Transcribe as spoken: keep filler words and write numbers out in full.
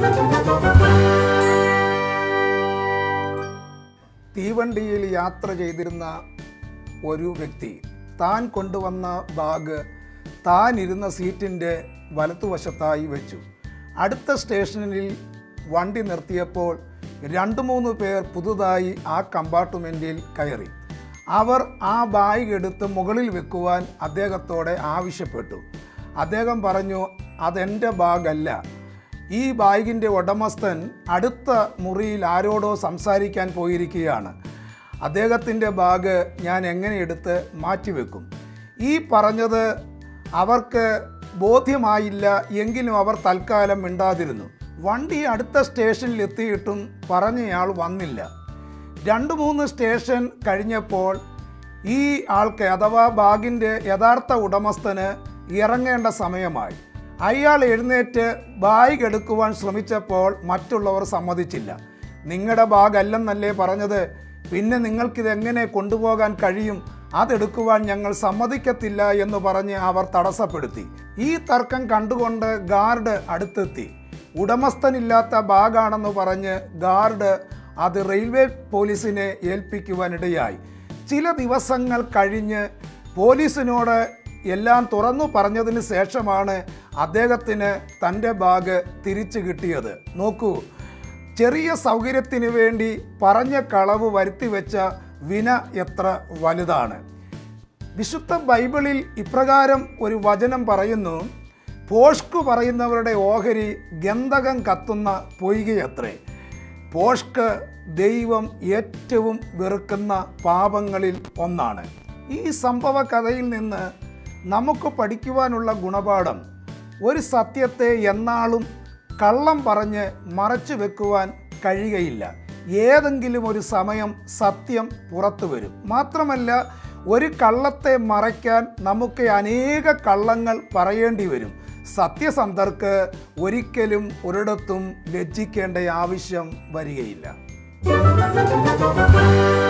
തീവണ്ടിയിൽ യാത്ര ചെയ്തിരുന്ന ഒരു വ്യക്തി താൻ കൊണ്ടുവന്ന ബാഗ് താൻ ഇരുന്ന സീറ്റിൻ്റെ വലത്തുവശത്തായി വെച്ചു. അടുത്ത സ്റ്റേഷനിൽ വണ്ടി നിർത്തിയപ്പോൾ രണ്ട് മൂന്ന് പേർ പുതുതായി ആ കമ്പാർട്ട്മെൻറ്റിൽ കയറി. അവർ ആ ബാഗ് എടുത്ത് മുകളിൽ വെക്കുവാൻ അദ്ദേഹത്തോടെ ആവശ്യപ്പെട്ടു. അദ്ദേഹം പറഞ്ഞു, അതെൻ്റെ ബാഗല്ല, ഈ ബാഗിൻ്റെ ഉടമസ്ഥൻ അടുത്ത മുറിയിൽ ആരോടോ സംസാരിക്കാൻ പോയിരിക്കുകയാണ്. അദ്ദേഹത്തിൻ്റെ ബാഗ് ഞാൻ എങ്ങനെ എടുത്ത് മാറ്റിവെക്കും? ഈ പറഞ്ഞത് അവർക്ക് ബോധ്യമായില്ല. എങ്കിലും അവർ തൽക്കാലം മിണ്ടാതിരുന്നു. വണ്ടി അടുത്ത സ്റ്റേഷനിൽ എത്തിയിട്ടും പറഞ്ഞയാൾ വന്നില്ല. രണ്ട് മൂന്ന് സ്റ്റേഷൻ കഴിഞ്ഞപ്പോൾ ഈ ആൾക്ക് അഥവാ ബാഗിൻ്റെ യഥാർത്ഥ ഉടമസ്ഥന് ഇറങ്ങേണ്ട സമയമായി. അയാൾ എഴുന്നേറ്റ് ബാഗ് എടുക്കുവാൻ ശ്രമിച്ചപ്പോൾ മറ്റുള്ളവർ സമ്മതിച്ചില്ല. നിങ്ങളുടെ ബാഗ് അല്ലെന്നല്ലേ പറഞ്ഞത്, പിന്നെ നിങ്ങൾക്കിതെങ്ങനെ കൊണ്ടുപോകാൻ കഴിയും? അതെടുക്കുവാൻ ഞങ്ങൾ സമ്മതിക്കത്തില്ല എന്ന് പറഞ്ഞ് അവർ തടസ്സപ്പെടുത്തി. ഈ തർക്കം കണ്ടുകൊണ്ട് ഗാർഡ് അടുത്തെത്തി. ഉടമസ്ഥനില്ലാത്ത ബാഗാണെന്ന് പറഞ്ഞ് ഗാർഡ് അത് റെയിൽവേ പോലീസിനെ ഏൽപ്പിക്കുവാനിടയായി. ചില ദിവസങ്ങൾ കഴിഞ്ഞ് പോലീസിനോട് എല്ലാം തുറന്നു പറഞ്ഞതിന് ശേഷമാണ് അദ്ദേഹത്തിന് തൻ്റെ ബാഗ് തിരിച്ചു കിട്ടിയത്. നോക്കൂ, ചെറിയ സൗകര്യത്തിന് വേണ്ടി പറഞ്ഞ കളവ് വരുത്തിവെച്ച വിന എത്ര വലുതാണ്. വിശുദ്ധ ബൈബിളിൽ ഇപ്രകാരം ഒരു വചനം പറയുന്നു, പോഷ്ക് പറയുന്നവരുടെ ഓഹരി ഗന്ധകം കത്തുന്ന പൊയ്കയത്രേ. പോഷ്ക് ദൈവം ഏറ്റവും വെറുക്കുന്ന പാപങ്ങളിൽ ഒന്നാണ്. ഈ സംഭവ കഥയിൽ നിന്ന് നമുക്ക് പഠിക്കുവാനുള്ള ഗുണപാഠം, ഒരു സത്യത്തെ എന്നാളും കള്ളം പറഞ്ഞ് മറച്ചു വെക്കുവാൻ കഴിയുകയില്ല. ഏതെങ്കിലും ഒരു സമയം സത്യം പുറത്തു വരും. മാത്രമല്ല, ഒരു കള്ളത്തെ മറയ്ക്കാൻ നമുക്ക് അനേക കള്ളങ്ങൾ പറയേണ്ടി വരും. സത്യസന്ധർക്ക് ഒരിക്കലും ഒരിടത്തും ലജ്ജിക്കേണ്ട ആവശ്യം വരികയില്ല.